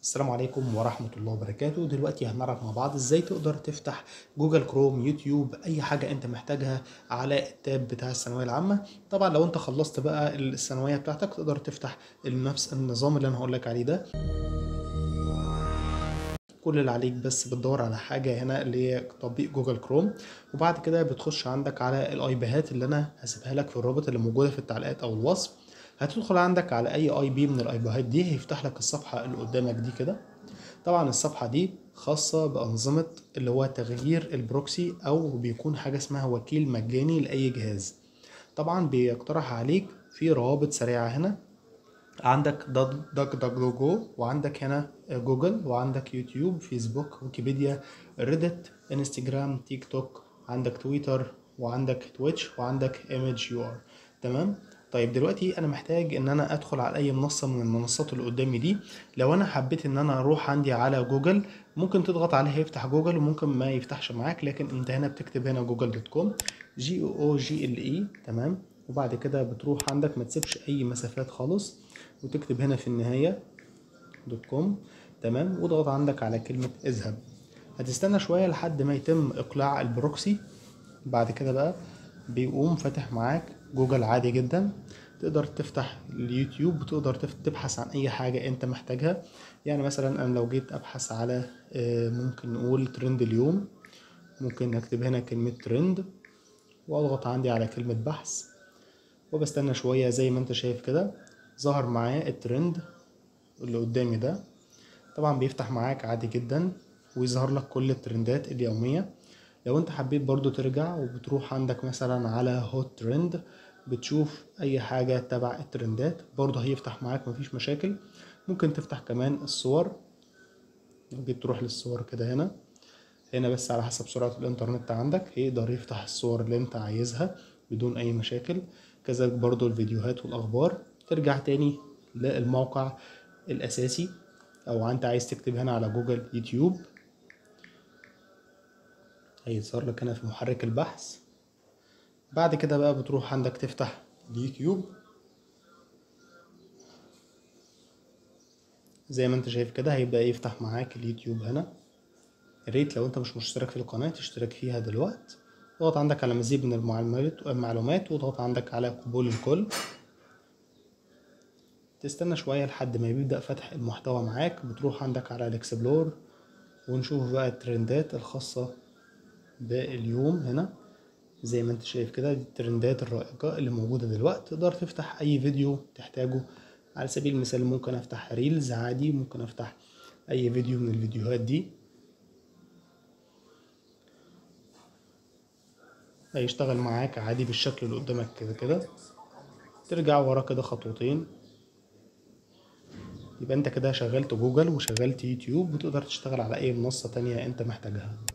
السلام عليكم ورحمة الله وبركاته. دلوقتي هنعرف مع بعض ازاي تقدر تفتح جوجل كروم، يوتيوب، اي حاجة انت محتاجها على التاب بتاع الثانوية العامة. طبعا لو انت خلصت بقى الثانوية بتاعتك تقدر تفتح نفس النظام اللي انا هقولك عليه ده. كل اللي عليك بس بتدور على حاجة هنا اللي هي تطبيق جوجل كروم، وبعد كده بتخش عندك على الايبيهات اللي انا هسيبها لك في الرابط اللي موجودة في التعليقات او الوصف. هتدخل عندك على اي اي بي من الايبيهات دي، هيفتح لك الصفحة اللي قدامك دي كده. طبعا الصفحة دي خاصة بأنظمة اللي هو تغيير البروكسي، أو بيكون حاجة اسمها وكيل مجاني لأي جهاز. طبعا بيقترح عليك في روابط سريعة هنا. عندك دك دك جو، وعندك هنا جوجل، وعندك يوتيوب، فيسبوك، ويكيبيديا، ريدت، انستجرام، تيك توك، عندك تويتر، وعندك تويتش، وعندك ايمج يو ار. تمام. طيب دلوقتي انا محتاج ان انا ادخل على اي منصة من المنصات اللي قدامي دي. لو انا حبيت ان انا اروح عندي على جوجل، ممكن تضغط عليه هيفتح جوجل، وممكن ما يفتحش معاك، لكن انت هنا بتكتب هنا جوجل دوت كوم، GOOGLE. تمام. وبعد كده بتروح عندك، ما تسيبش اي مسافات خالص، وتكتب هنا في النهاية دوت كوم. تمام. واضغط عندك على كلمة اذهب. هتستنى شوية لحد ما يتم اقلاع البروكسي. بعد كده بقى بيقوم فاتح معاك جوجل عادي جدا. تقدر تفتح اليوتيوب، وتقدر تبحث عن اي حاجة انت محتاجها. يعني مثلا انا لو جيت ابحث على ممكن نقول ترند اليوم، ممكن اكتب هنا كلمة ترند، واضغط عندي على كلمة بحث، وبستنى شوية. زي ما انت شايف كده ظهر معايا الترند اللي قدامي ده. طبعا بيفتح معاك عادي جدا، ويظهر لك كل الترندات اليومية. لو انت حبيت برضو ترجع، وبتروح عندك مثلا على هوت ترند، بتشوف اي حاجة تبع الترندات، برضو هيفتح معاك مفيش مشاكل. ممكن تفتح كمان الصور. لو جيت تروح للصور كده هنا بس على حسب سرعة الانترنت عندك هيقدر يفتح الصور اللي انت عايزها بدون اي مشاكل. كذلك برضو الفيديوهات والاخبار. ترجع تاني للموقع الاساسي، او انت عايز تكتب هنا على جوجل يوتيوب، هيظهر لك هنا في محرك البحث. بعد كده بقى بتروح عندك تفتح اليوتيوب. زي ما انت شايف كده هيبدأ يفتح معاك اليوتيوب هنا. يا ريت لو انت مش مشترك في القناة تشترك فيها دلوقتي. اضغط عندك على مزيد من المعلومات، واضغط عندك على قبول الكل. تستنى شوية لحد ما يبدأ فتح المحتوى معاك. بتروح عندك على الاكسبلور، ونشوف بقى الترندات الخاصة باليوم هنا. زي ما انت شايف كده دي الترندات الرائجة اللي موجودة دلوقتي. تقدر تفتح اي فيديو تحتاجه. على سبيل المثال ممكن افتح ريلز عادي، ممكن افتح اي فيديو من الفيديوهات دي، هيشتغل معاك عادي بالشكل اللي قدامك كده كده. ترجع ورا كده خطوتين، يبقى انت كده شغلت جوجل وشغلت يوتيوب، وتقدر تشتغل على اي منصة تانية انت محتاجها.